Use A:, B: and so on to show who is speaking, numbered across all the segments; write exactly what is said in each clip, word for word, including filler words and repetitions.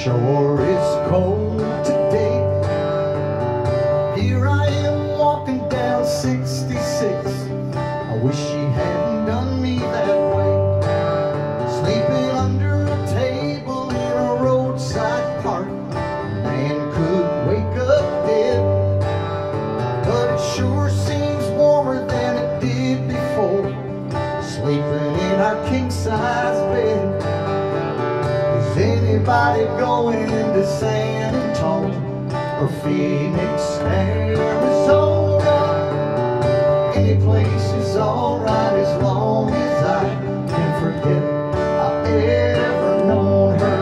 A: sure is cold today. Here I am walking down sixty-six. I wish she hadn't done me that way. Sleeping under a table in a roadside park. A man could wake up dead, but it sure seems warmer than it did before, sleeping in our king-size bed. Is anybody going to San Antone or Phoenix, Arizona? Any place is alright as long as I can forget I ever known her.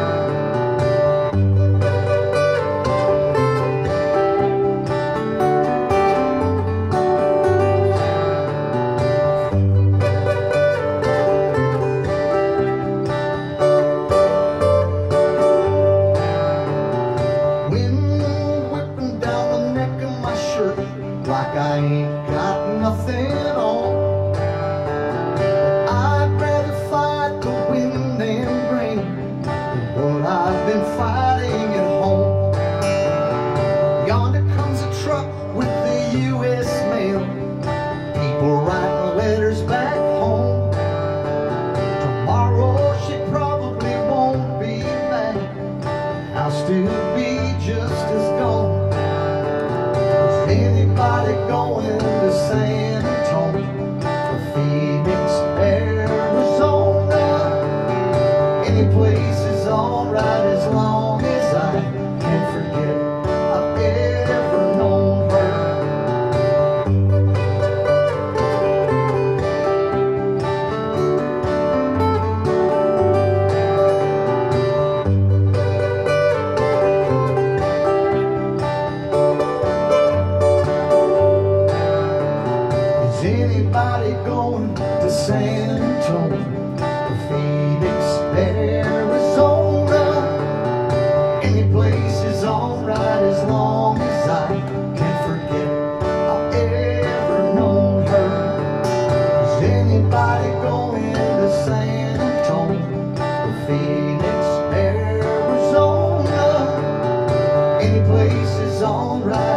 A: Like I ain't got nothing on, but I'd rather fight the wind and rain than what I've been fighting at home. Yonder comes a truck with the U S mail, people writing letters back home. Tomorrow she probably won't be back, I'll still be just as gone. Anybody going to San Antone or Phoenix, Arizona? Any place is alright as long as I can forget I've ever known Anybody going to San Antone or Phoenix, Arizona? Any place is alright as long as I can forget I've ever known her. Is anybody going to San Antone or Phoenix, Arizona? Any place is alright